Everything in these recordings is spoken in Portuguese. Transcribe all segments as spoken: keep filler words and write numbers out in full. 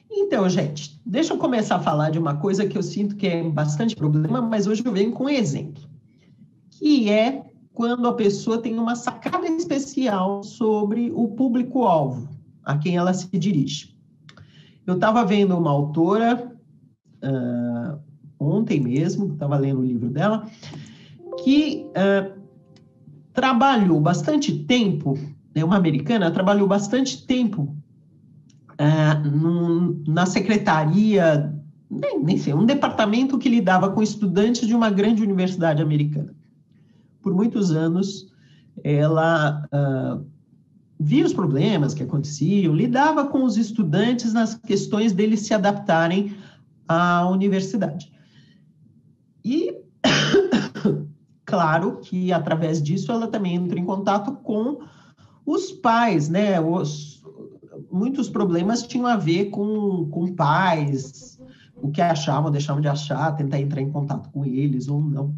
Então, gente, deixa eu começar a falar de uma coisa que eu sinto que é bastante problema, mas hoje eu venho com um exemplo, que é quando a pessoa tem uma sacada especial sobre o público-alvo, a quem ela se dirige. Eu estava vendo uma autora, uh, ontem mesmo, estava lendo o livro dela, que uh, trabalhou bastante tempo, é uma americana, trabalhou bastante tempo uh, num, na secretaria, nem, nem sei, um departamento que lidava com estudantes de uma grande universidade americana. Por muitos anos, ela uh, via os problemas que aconteciam, lidava com os estudantes nas questões deles se adaptarem à universidade. E, claro, que através disso ela também entra em contato com os pais, né? Os, muitos problemas tinham a ver com, com pais, o que achavam, deixavam de achar, tentar entrar em contato com eles ou não.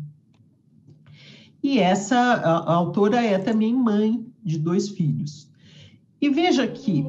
E essa a, a autora é também mãe de dois filhos. E veja que,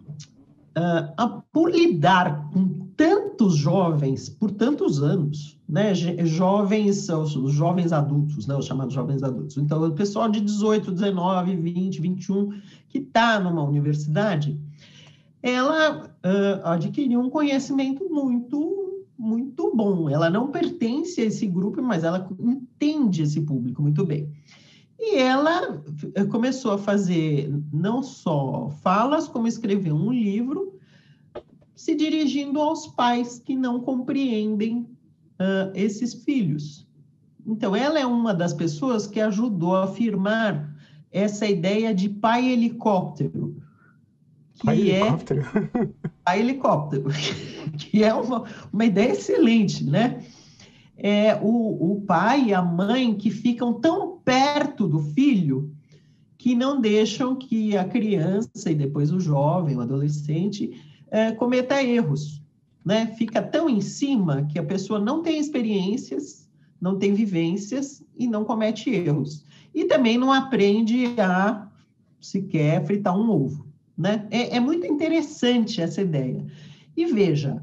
uh, por lidar com tantos jovens, por tantos anos, né, jovens, os jovens adultos, né, os chamados jovens adultos, então o pessoal de dezoito, dezenove, vinte, vinte e um, que está numa universidade, ela uh, adquiriu um conhecimento muito, muito bom. Ela não pertence a esse grupo, mas ela entende esse público muito bem. E ela começou a fazer não só falas, como escrever um livro, se dirigindo aos pais que não compreendem uh, esses filhos. Então, ela é uma das pessoas que ajudou a afirmar essa ideia de pai helicóptero. Que pai helicóptero? É pai helicóptero, que é uma, uma ideia excelente, né? É o, o pai e a mãe que ficam tão perto do filho que não deixam que a criança e depois o jovem, o adolescente, é, cometa erros, né? Fica tão em cima que a pessoa não tem experiências, não tem vivências e não comete erros. E também não aprende a sequer fritar um ovo, né? É, é muito interessante essa ideia. E veja,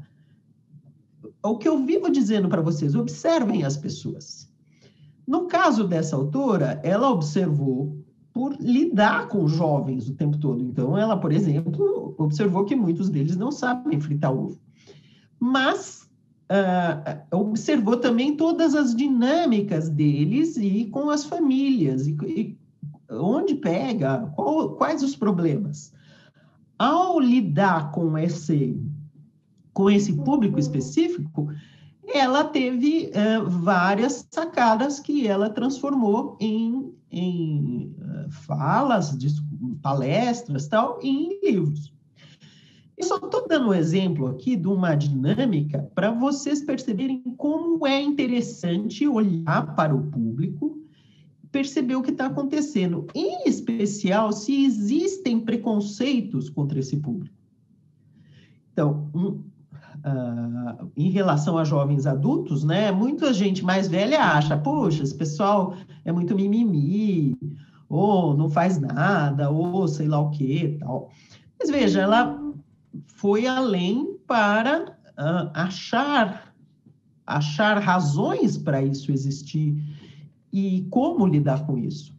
o que eu vivo dizendo para vocês, observem as pessoas. No caso dessa autora, ela observou por lidar com jovens o tempo todo. Então, ela, por exemplo, observou que muitos deles não sabem fritar ovo. Mas uh, observou também todas as dinâmicas deles e com as famílias, e, e onde pega, qual, quais os problemas. Ao lidar com esse, com esse público específico, ela teve uh, várias sacadas que ela transformou em, em uh, falas, palestras, tal, e em livros. Eu só estou dando um exemplo aqui de uma dinâmica para vocês perceberem como é interessante olhar para o público, perceber o que está acontecendo, em especial se existem preconceitos contra esse público. Então, um, Uh, em relação a jovens adultos, né, muita gente mais velha acha, poxa, esse pessoal é muito mimimi, ou não faz nada, ou sei lá o que, tal. Mas veja, ela foi além para uh, achar, achar razões para isso existir e como lidar com isso.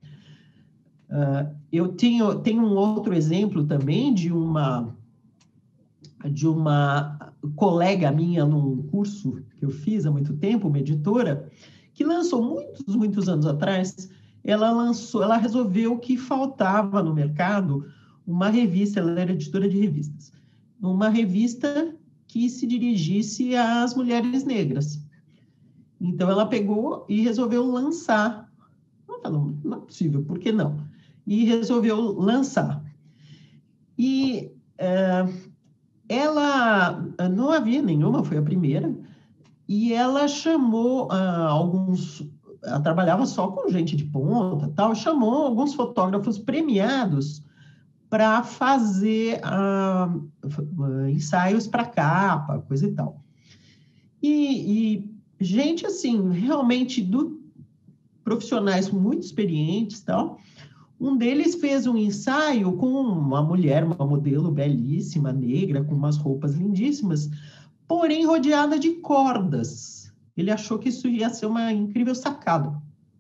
Uh, eu tenho, tenho um outro exemplo também de uma de uma colega minha num curso que eu fiz há muito tempo, uma editora, que lançou muitos, muitos anos atrás, ela lançou, ela resolveu que faltava no mercado uma revista, ela era editora de revistas, uma revista que se dirigisse às mulheres negras. Então, ela pegou e resolveu lançar. Não, não é possível, por que não? E resolveu lançar. E... Uh, ela não havia nenhuma, foi a primeira, e ela chamou uh, alguns, ela trabalhava só com gente de ponta, tal, chamou alguns fotógrafos premiados para fazer uh, uh, ensaios para capa, coisa e tal. E, e gente, assim, realmente, do, profissionais muito experientes, tal. Um deles fez um ensaio com uma mulher, uma modelo belíssima, negra, com umas roupas lindíssimas, porém rodeada de cordas. Ele achou que isso ia ser uma incrível sacada.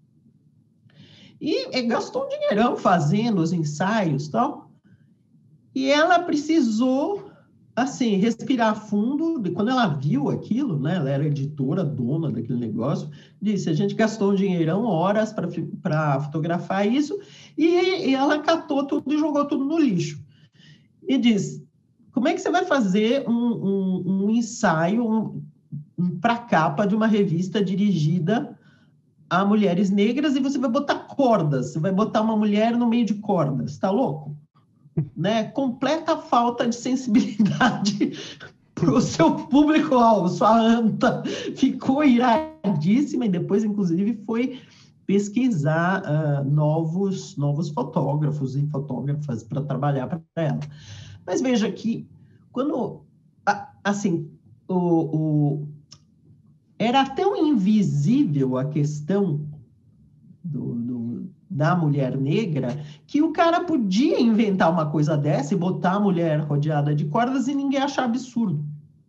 E, e gastou um dinheirão fazendo os ensaios e tal. E ela precisou, assim, respirar fundo. Quando ela viu aquilo, né, ela era editora, dona daquele negócio, disse, a gente gastou um dinheirão, horas para fotografar isso, e, e ela catou tudo e jogou tudo no lixo. E diz, como é que você vai fazer um, um, um ensaio um, um, para a capa de uma revista dirigida a mulheres negras e você vai botar cordas, você vai botar uma mulher no meio de cordas, tá louco? Né? Completa falta de sensibilidade para o seu público-alvo. Sua anta ficou iradíssima e depois, inclusive, foi pesquisar uh, novos, novos fotógrafos e fotógrafas para trabalhar para ela. Mas veja que, quando, assim, o, o, era tão invisível a questão do, do, da mulher negra, que o cara podia inventar uma coisa dessa e botar a mulher rodeada de cordas e ninguém achar absurdo.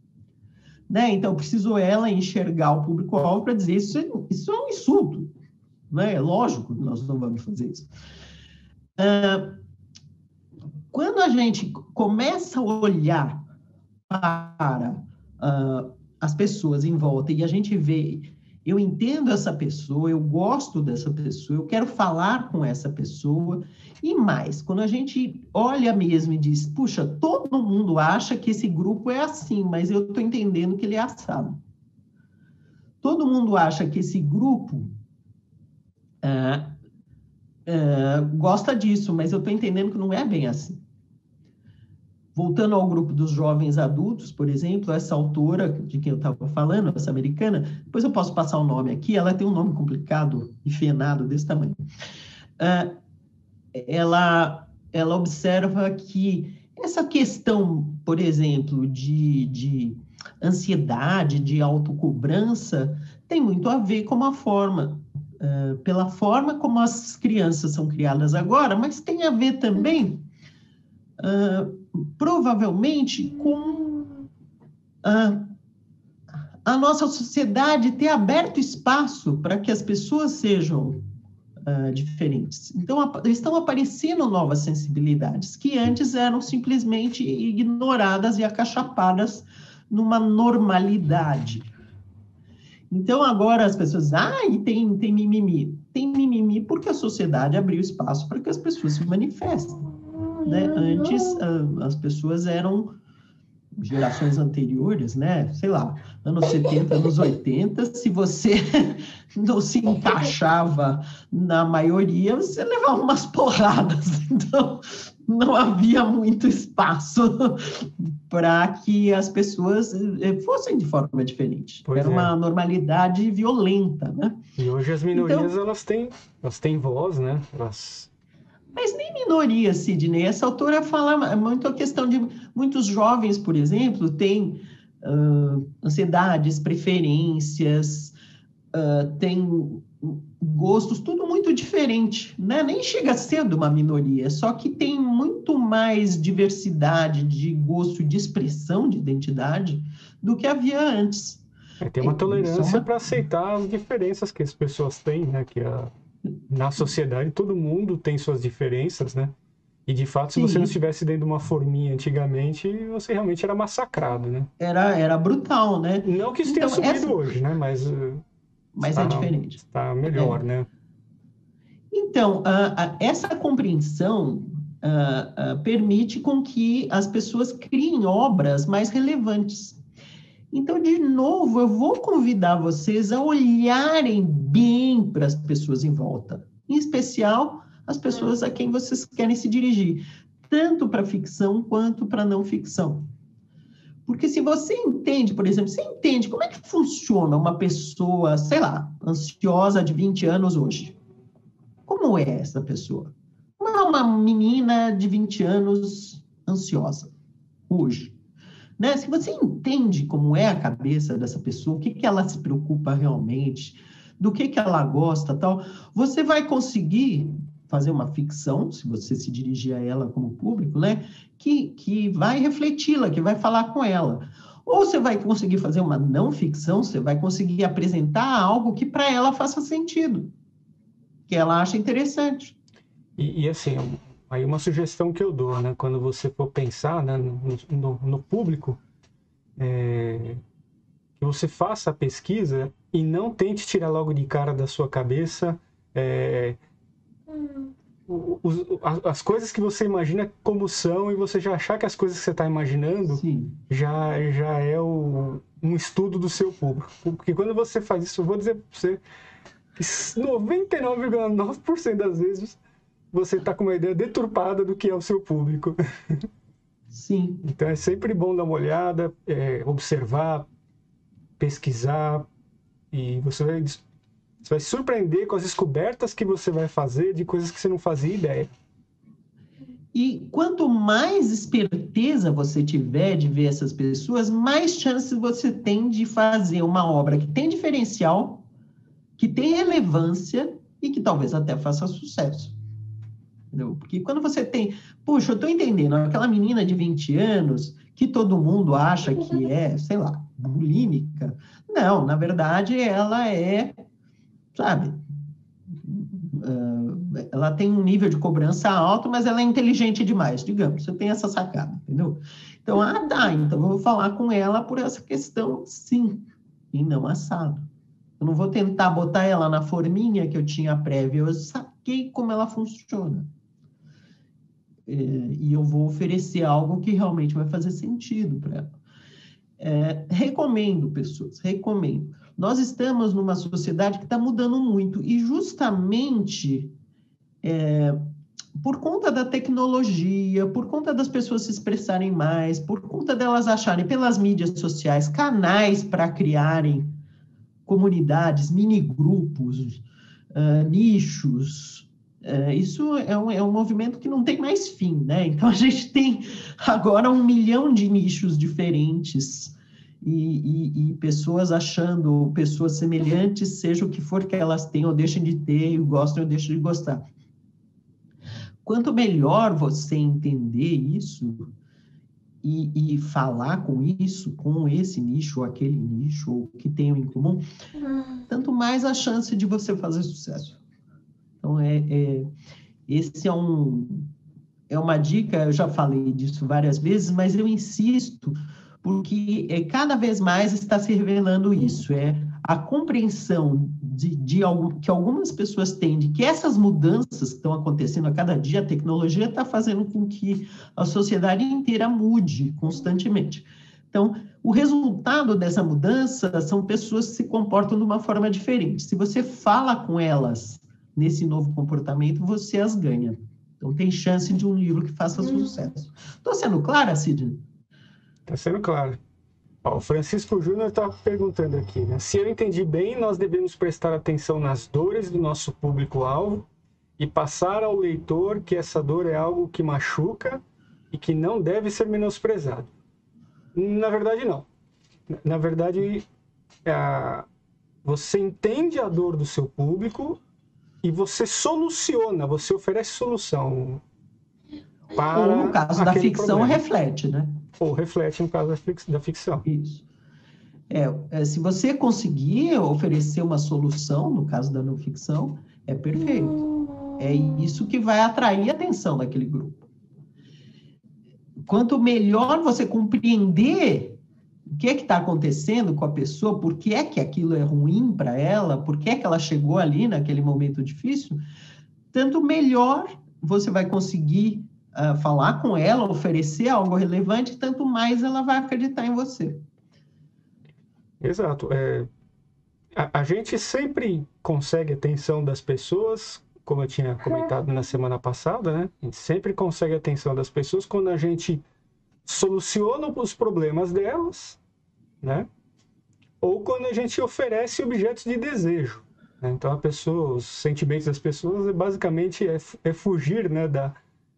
Né? Então, precisou ela enxergar o público-alvo para dizer isso, isso é um insulto. Né? É lógico que nós não vamos fazer isso. Uh, quando a gente começa a olhar para uh, as pessoas em volta e a gente vê, eu entendo essa pessoa, eu gosto dessa pessoa, eu quero falar com essa pessoa, e mais, quando a gente olha mesmo e diz, puxa, todo mundo acha que esse grupo é assim, mas eu estou entendendo que ele é assado. Todo mundo acha que esse grupo ah, ah, gosta disso, mas eu estou entendendo que não é bem assim. Voltando ao grupo dos jovens adultos, por exemplo, essa autora de quem eu estava falando, essa americana, depois eu posso passar o nome aqui, ela tem um nome complicado e fenado desse tamanho. Uh, ela, ela observa que essa questão, por exemplo, de, de ansiedade, de autocobrança, tem muito a ver com a forma, uh, pela forma como as crianças são criadas agora, mas tem a ver também... Uh, provavelmente com a, a nossa sociedade ter aberto espaço para que as pessoas sejam uh, diferentes. Então, a, estão aparecendo novas sensibilidades que antes eram simplesmente ignoradas e acachapadas numa normalidade. Então, agora as pessoas, ah, e tem, tem mimimi. Tem mimimi porque a sociedade abriu espaço para que as pessoas se manifestem. Né? Antes, as pessoas eram gerações anteriores, né? Sei lá, anos setenta, anos oitenta, se você não se encaixava na maioria, você levava umas porradas. Então, não havia muito espaço para que as pessoas fossem de forma diferente. Pois Era é. uma normalidade violenta, né? E hoje as minorias, então, elas têm, elas têm voz, né? Elas... Mas nem minoria, Sidney. Essa autora fala muito a questão de muitos jovens, por exemplo, têm uh, ansiedades, preferências, uh, têm gostos, tudo muito diferente, né? Nem chega a ser de uma minoria, só que tem muito mais diversidade de gosto, de expressão de identidade do que havia antes. É, tem uma é, tolerância uma... para aceitar as diferenças que as pessoas têm, né? Que a... Na sociedade, todo mundo tem suas diferenças, né? E, de fato, se Sim. você não estivesse dentro de uma forminha antigamente, você realmente era massacrado, né? Era, era brutal, né? Não que isso então, tenha sumido essa... hoje, né? Mas, uh, Mas está, é diferente. Está melhor, é. né? Então, a, a, essa compreensão a, a, permite com que as pessoas criem obras mais relevantes. Então, de novo, eu vou convidar vocês a olharem bem para as pessoas em volta, em especial as pessoas a quem vocês querem se dirigir, tanto para ficção quanto para não ficção. Porque se você entende, por exemplo, você entende como é que funciona uma pessoa, sei lá, ansiosa de vinte anos hoje. Como é essa pessoa? Não é uma menina de vinte anos ansiosa hoje. Né? Se você entende como é a cabeça dessa pessoa, o que, que ela se preocupa realmente, do que, que ela gosta, tal, você vai conseguir fazer uma ficção, se você se dirigir a ela como público, né? Que, que vai refleti-la, que vai falar com ela. Ou você vai conseguir fazer uma não ficção, você vai conseguir apresentar algo que para ela faça sentido, que ela acha interessante. E, e assim, aí uma sugestão que eu dou, né? Quando você for pensar, né, no, no, no público, é, que você faça a pesquisa e não tente tirar logo de cara da sua cabeça é, os, as coisas que você imagina como são, e você já achar que as coisas que você está imaginando já, já é o, um estudo do seu público. Porque quando você faz isso, eu vou dizer para você que noventa e nove vírgula nove por cento das vezes você está com uma ideia deturpada do que é o seu público. Sim. Então é sempre bom dar uma olhada, é, observar, pesquisar, e você vai, você vai se surpreender com as descobertas que você vai fazer de coisas que você não fazia ideia. E quanto mais esperteza você tiver de ver essas pessoas, mais chances você tem de fazer uma obra que tem diferencial, que tem relevância e que talvez até faça sucesso. Entendeu? Porque quando você tem... Puxa, eu estou entendendo, aquela menina de vinte anos que todo mundo acha que é, sei lá, bulímica. Não, na verdade, ela é, sabe... Uh, ela tem um nível de cobrança alto, mas ela é inteligente demais, digamos. Você tem essa sacada, entendeu? Então, ah, tá, então eu vou falar com ela por essa questão, sim, e não assado. Eu não vou tentar botar ela na forminha que eu tinha prévia, eu saquei como ela funciona. É, e eu vou oferecer algo que realmente vai fazer sentido para ela. É, recomendo, pessoas, recomendo. Nós estamos numa sociedade que está mudando muito, e justamente é, por conta da tecnologia, por conta das pessoas se expressarem mais, por conta delas acharem pelas mídias sociais canais para criarem comunidades, mini-grupos, uh, nichos. Uh, isso é um, é um movimento que não tem mais fim, né? Então, a gente tem agora um milhão de nichos diferentes e, e, e pessoas achando pessoas semelhantes, seja o que for que elas tenham ou deixem de ter, gostam ou deixem de gostar. Quanto melhor você entender isso e, e falar com isso, com esse nicho ou aquele nicho, ou que tenham em comum, tanto mais a chance de você fazer sucesso. Então, é, é, esse é, um, é uma dica, eu já falei disso várias vezes, mas eu insisto, porque é, cada vez mais está se revelando isso, é a compreensão de, de algum, que algumas pessoas têm de que essas mudanças que estão acontecendo a cada dia, a tecnologia está fazendo com que a sociedade inteira mude constantemente. Então, o resultado dessa mudança são pessoas que se comportam de uma forma diferente. Se você fala com elas nesse novo comportamento, você as ganha. Então, tem chance de um livro que faça sucesso. Estou sendo clara, Sidney? Está sendo claro. Ó, o Francisco Júnior está perguntando aqui, né? Se eu entendi bem, nós devemos prestar atenção nas dores do nosso público-alvo e passar ao leitor que essa dor é algo que machuca e que não deve ser menosprezado. Na verdade, não. Na verdade, é, você entende a dor do seu público e você soluciona, você oferece solução para ou no caso da ficção, problema. reflete, né? Ou reflete no caso da ficção. Isso. É, é, se você conseguir oferecer uma solução, no caso da não ficção, é perfeito. É isso que vai atrair a atenção daquele grupo. Quanto melhor você compreender o que é que está acontecendo com a pessoa, por que é que aquilo é ruim para ela, por que é que ela chegou ali naquele momento difícil, tanto melhor você vai conseguir Uh, falar com ela, oferecer algo relevante, tanto mais ela vai acreditar em você. Exato. É, a, a gente sempre consegue a atenção das pessoas, como eu tinha comentado na semana passada, né? A gente sempre consegue a atenção das pessoas quando a gente soluciona os problemas delas, né? Ou quando a gente oferece objetos de desejo. Né? Então, a pessoa, os sentimentos das pessoas, basicamente, é, é fugir, né, da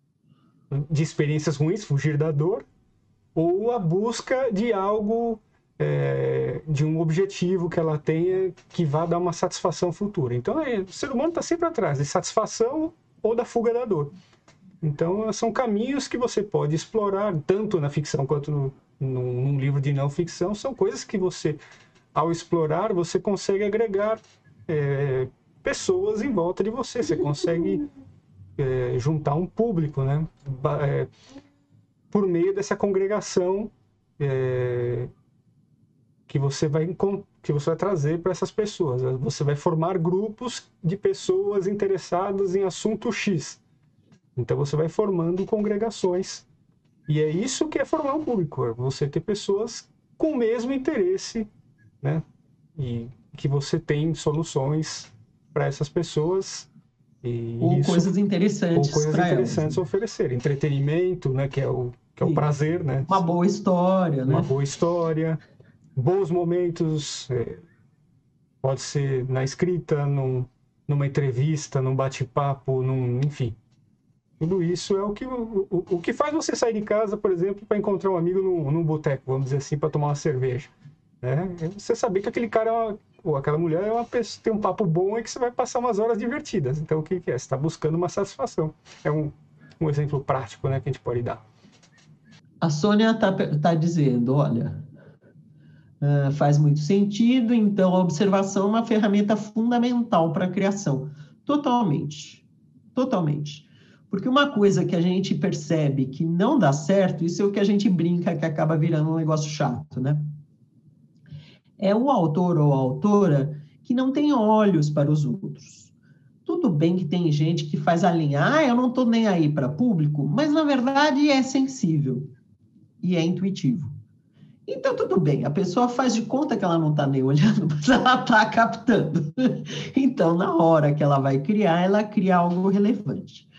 de experiências ruins, fugir da dor, ou a busca de algo, é, de um objetivo que ela tenha que vá dar uma satisfação futura. Então, é, o ser humano está sempre atrás de satisfação ou ou da fuga da dor. Então, são caminhos que você pode explorar, tanto na ficção quanto no, num, num livro de não ficção. São coisas que você, ao explorar, você consegue agregar é, pessoas em volta de você. Você consegue é, juntar um público, né? É, por meio dessa congregação é, que você vai que você vai trazer para essas pessoas. Você vai formar grupos de pessoas interessadas em assunto X. Então você vai formando congregações. E é isso que é formar um público. É você ter pessoas com o mesmo interesse, né? E que você tem soluções para essas pessoas. E ou isso, coisas interessantes ou coisas interessantes a elas, oferecer. Entretenimento, né? Que é o, que é o prazer, né? Uma boa história, Uma né? boa história. Bons momentos, é, pode ser na escrita, num, numa entrevista, num bate-papo, num, enfim. Tudo isso é o que, o, o que faz você sair de casa, por exemplo, para encontrar um amigo num, num boteco, vamos dizer assim, para tomar uma cerveja. Né? É você saber que aquele cara, ou aquela mulher, é uma pessoa, tem um papo bom e que você vai passar umas horas divertidas. Então, o que, que é? Você está buscando uma satisfação. É um, um exemplo prático, né, que a gente pode dar. A Sônia está tá dizendo, olha... Uh, faz muito sentido, então a observação é uma ferramenta fundamental para a criação. Totalmente. Totalmente. Porque uma coisa que a gente percebe que não dá certo, isso é o que a gente brinca que acaba virando um negócio chato, né? É o autor ou a autora que não tem olhos para os outros. Tudo bem que tem gente que faz a linha, ah, eu não estou nem aí para público, mas na verdade é sensível e é intuitivo. Então, tudo bem, a pessoa faz de conta que ela não está nem olhando, mas ela está captando. Então, na hora que ela vai criar, ela cria algo relevante.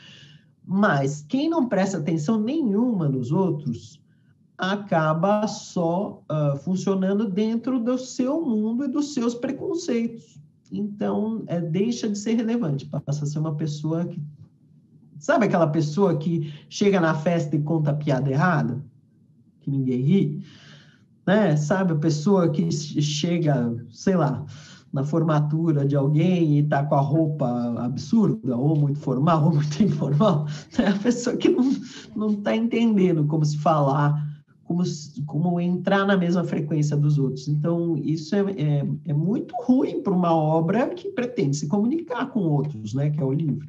Mas quem não presta atenção nenhuma nos outros, acaba só uh, funcionando dentro do seu mundo e dos seus preconceitos. Então, é, deixa de ser relevante, passa a ser uma pessoa que... Sabe aquela pessoa que chega na festa e conta a piada errada? Que ninguém ri? Né? Sabe, a pessoa que chega, sei lá, na formatura de alguém e tá com a roupa absurda, ou muito formal, ou muito informal, é a pessoa que não, não tá entendendo como se falar, como, como entrar na mesma frequência dos outros. Então, isso é, é, é muito ruim para uma obra que pretende se comunicar com outros, né? Que é o livro.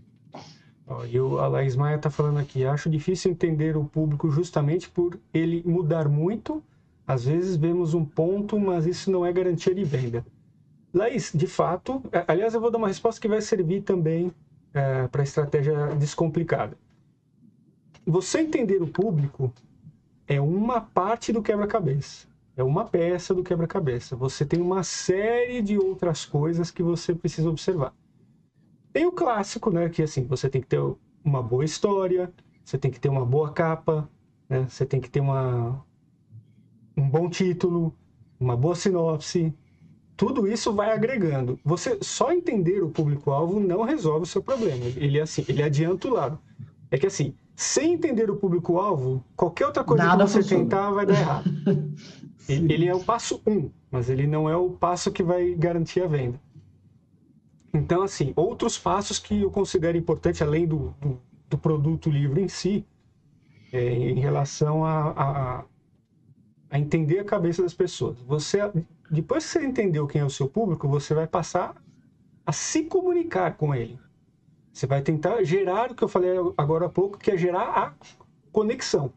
E a Laís Maia está falando aqui, acho difícil entender o público justamente por ele mudar muito. Às vezes vemos um ponto, mas isso não é garantia de venda. Laís, de fato, aliás, eu vou dar uma resposta que vai servir também é, para a estratégia descomplicada. Você entender o público é uma parte do quebra-cabeça, é uma peça do quebra-cabeça. Você tem uma série de outras coisas que você precisa observar. Tem o clássico, né, que assim, você tem que ter uma boa história, você tem que ter uma boa capa, né, você tem que ter uma... um bom título, uma boa sinopse, tudo isso vai agregando. Você só entender o público-alvo não resolve o seu problema. Ele, assim, ele adianta o lado. É que assim, sem entender o público-alvo, qualquer outra coisa Nada que você funciona. tentar vai dar errado. ele, ele é o passo um, mas ele não é o passo que vai garantir a venda. Então, assim, outros passos que eu considero importante, além do, do, do produto livre em si, é, em relação a, a a entender a cabeça das pessoas. Você, depois que você entendeu quem é o seu público, você vai passar a se comunicar com ele. Você vai tentar gerar o que eu falei agora há pouco, que é gerar a conexão.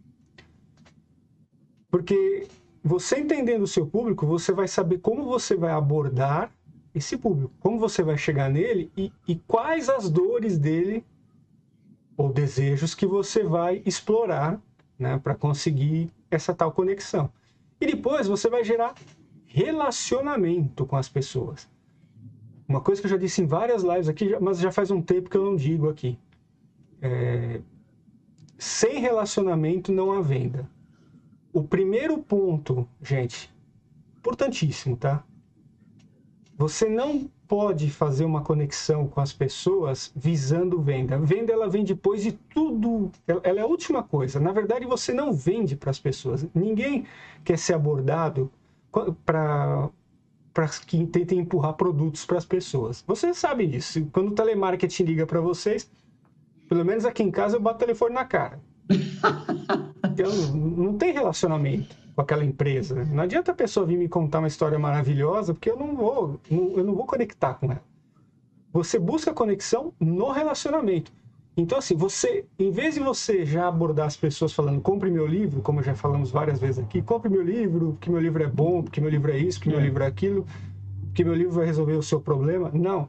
Porque você entendendo o seu público, você vai saber como você vai abordar esse público, como você vai chegar nele e, e quais as dores dele ou desejos que você vai explorar, né, para conseguir essa tal conexão. E depois você vai gerar relacionamento com as pessoas. Uma coisa que eu já disse em várias lives aqui, mas já faz um tempo que eu não digo aqui. É... Sem relacionamento não há venda. O primeiro ponto, gente, importantíssimo, tá? Você não pode fazer uma conexão com as pessoas visando venda. Venda, ela vem depois de tudo. Ela é a última coisa. Na verdade, você não vende para as pessoas. Ninguém quer ser abordado para para que tentem empurrar produtos para as pessoas. Você sabe disso. Quando o telemarketing liga para vocês, Pelo menos aqui em casa eu bato o telefone na cara. Eu, não tem relacionamento com aquela empresa. Não adianta a pessoa vir me contar uma história maravilhosa, porque eu não vou, não, eu não vou conectar com ela. Você busca conexão no relacionamento. Então, assim, você, em vez de você já abordar as pessoas falando, compre meu livro, como já falamos várias vezes aqui, compre meu livro, porque meu livro é bom, porque meu livro é isso, porque meu livro é aquilo, porque meu livro vai resolver o seu problema. Não.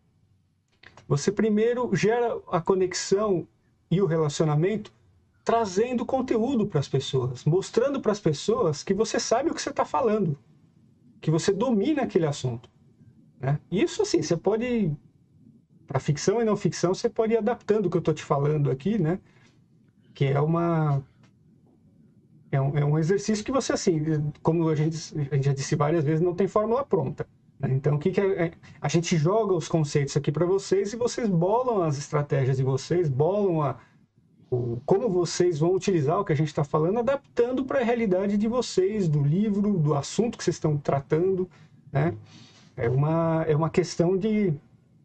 Você primeiro gera a conexão e o relacionamento trazendo conteúdo para as pessoas, mostrando para as pessoas que você sabe o que você está falando, que você domina aquele assunto, né? Isso, assim, você pode... Para ficção e não ficção, você pode ir adaptando o que eu estou te falando aqui, né? Que é uma... É um, é um exercício que você, assim, como a gente, a gente já disse várias vezes, não tem fórmula pronta, né? Então, o que, que é, é... A gente joga os conceitos aqui para vocês e vocês bolam as estratégias de vocês, bolam a, o, como vocês vão utilizar o que a gente está falando, adaptando para a realidade de vocês, do livro, do assunto que vocês estão tratando, né? É uma, é uma questão de...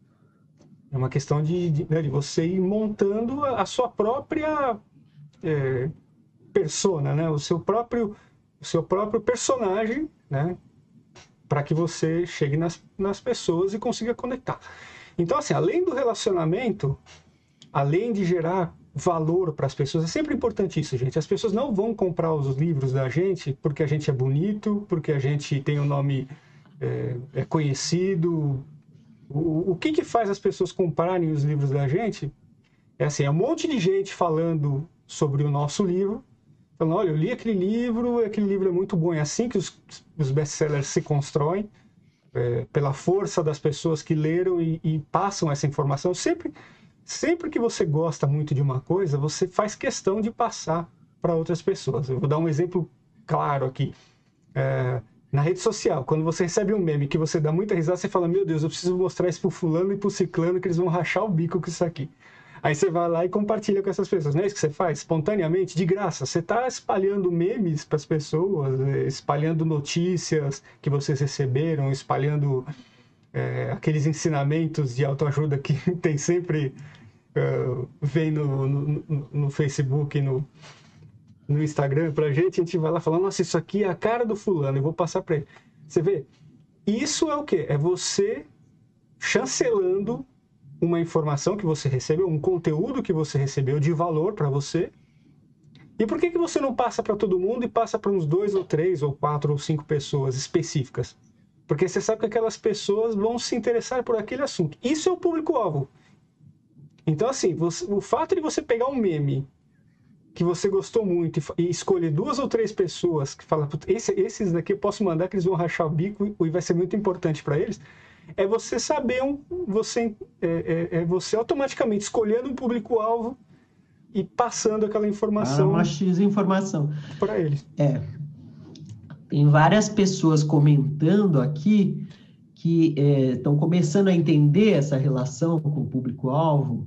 É uma questão de, de, né, de você ir montando a, a sua própria é, persona, né? O seu próprio, o seu próprio personagem, né? Para que você chegue nas, nas pessoas e consiga conectar. Então, assim, além do relacionamento, além de gerar valor para as pessoas, é sempre importante isso, gente. As pessoas não vão comprar os livros da gente porque a gente é bonito, porque a gente tem um nome é, é conhecido. O, o que que faz as pessoas comprarem os livros da gente? É assim, é um monte de gente falando sobre o nosso livro, falando, olha, eu li aquele livro, aquele livro é muito bom. É assim que os, os best-sellers se constroem, é, pela força das pessoas que leram e, e passam essa informação. Sempre, sempre que você gosta muito de uma coisa, você faz questão de passar para outras pessoas. Eu vou dar um exemplo claro aqui. É, na rede social, quando você recebe um meme que você dá muita risada, você fala, meu Deus, eu preciso mostrar isso pro fulano e pro ciclano que eles vão rachar o bico com isso aqui. Aí você vai lá e compartilha com essas pessoas. Não é isso que você faz? Espontaneamente, de graça. Você está espalhando memes para as pessoas, espalhando notícias que vocês receberam, espalhando é, aqueles ensinamentos de autoajuda que tem sempre, uh, vem no, no, no Facebook, no... no Instagram pra gente, a gente vai lá falando, nossa, isso aqui é a cara do fulano, eu vou passar pra ele. Você vê? Isso é o quê? É você chancelando uma informação que você recebeu, um conteúdo que você recebeu de valor para você. E por que que você não passa para todo mundo e passa para uns dois ou três ou quatro ou cinco pessoas específicas? Porque você sabe que aquelas pessoas vão se interessar por aquele assunto. Isso é o público-alvo. Então, assim, você, o fato de você pegar um meme que você gostou muito e escolher duas ou três pessoas que falam, Esse, esses daqui eu posso mandar que eles vão rachar o bico e vai ser muito importante para eles, é você saber, um, você, é, é, é você automaticamente escolhendo um público-alvo e passando aquela informação. Ah, uma X informação. Para eles. É. Tem várias pessoas comentando aqui que estão é, começando a entender essa relação com o público-alvo.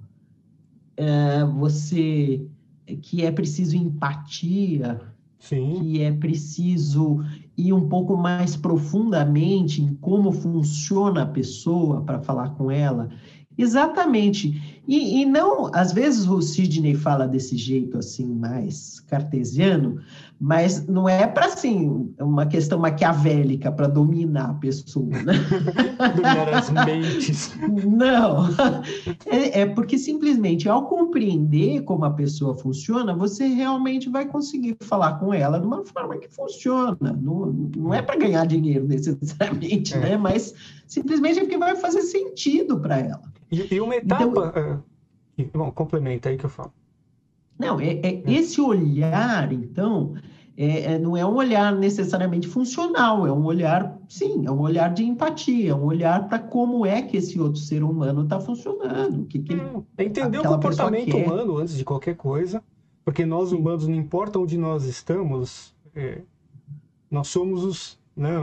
É, você... que é preciso empatia, Sim. que é preciso ir um pouco mais profundamente em como funciona a pessoa para falar com ela. Exatamente. E, e não, às vezes o Sidney fala desse jeito assim, mais cartesiano, mas não é para, assim, uma questão maquiavélica para dominar a pessoa, né? Dominar as mentes. Não. É, é porque simplesmente ao compreender como a pessoa funciona, você realmente vai conseguir falar com ela de uma forma que funciona. Não, não é para ganhar dinheiro necessariamente, é. né? Mas simplesmente é porque vai fazer sentido para ela. E, e uma etapa... Então, uh, bom, complementa aí que eu falo. Não, é, é, esse olhar, então, é, é, não é um olhar necessariamente funcional, é um olhar, sim, é um olhar de empatia, é um olhar para como é que esse outro ser humano está funcionando. Que que hum, é entender o comportamento humano antes de qualquer coisa, porque nós sim. humanos, não importa onde nós estamos, é, nós somos os, né,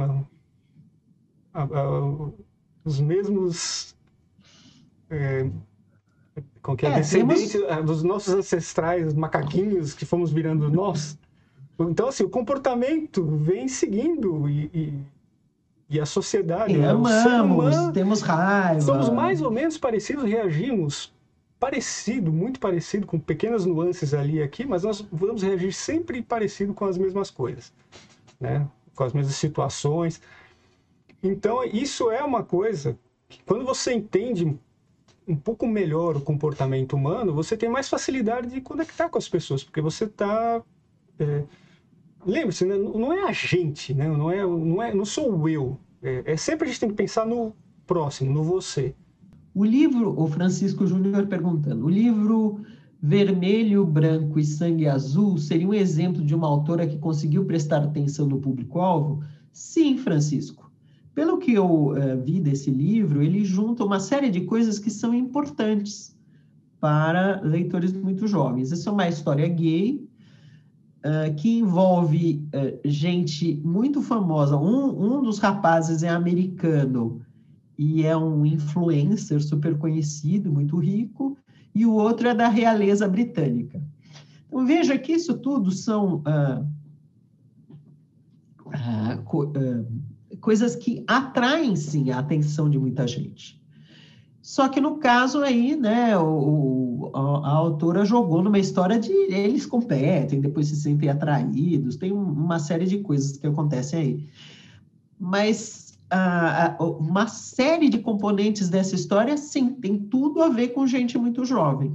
a, a, os mesmos... É, com que é, descendente temos... dos nossos ancestrais macaquinhos que fomos virando nós. Então, assim, o comportamento vem seguindo e, e, e a sociedade... E né? amamos, humano, temos raiva. Somos mais ou menos parecidos, reagimos parecido, muito parecido, com pequenas nuances ali e aqui, mas nós vamos reagir sempre parecido com as mesmas coisas, né? Com as mesmas situações. Então, isso é uma coisa que, quando você entende um pouco melhor o comportamento humano, você tem mais facilidade de conectar com as pessoas, porque você está... É, lembre-se, né? Não é a gente, né? não, é, não, é, não sou eu. É, é sempre a gente tem que pensar no próximo, no você. O livro, o Francisco Júnior perguntando, o livro Vermelho, Branco e Sangue Azul seria um exemplo de uma autora que conseguiu prestar atenção no público-alvo? Sim, Francisco. Pelo que eu uh, vi desse livro, ele junta uma série de coisas que são importantes para leitores muito jovens. Essa é uma história gay, uh, que envolve uh, gente muito famosa. Um, um dos rapazes é americano e é um influencer super conhecido, muito rico, e o outro é da realeza britânica. Então, veja que isso tudo são uh, uh, co uh, coisas que atraem, sim, a atenção de muita gente. Só que, no caso aí, né, o, a, a autora jogou numa história de eles competem, depois se sentem atraídos, tem um, uma série de coisas que acontecem aí. Mas... Uh, uma série de componentes dessa história, sim, tem tudo a ver com gente muito jovem.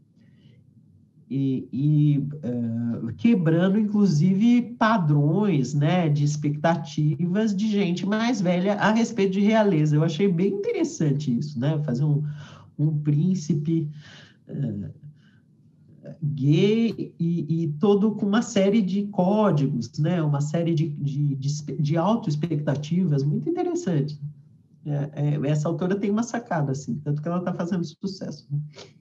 E, e uh, quebrando, inclusive, padrões, né, de expectativas de gente mais velha a respeito de realeza. Eu achei bem interessante isso, né? Fazer um, um príncipe uh, gay e, e todo com uma série de códigos, né? Uma série de, de, de, de auto-expectativas muito interessante. É, é, essa autora tem uma sacada, assim, tanto que ela está fazendo sucesso. Né?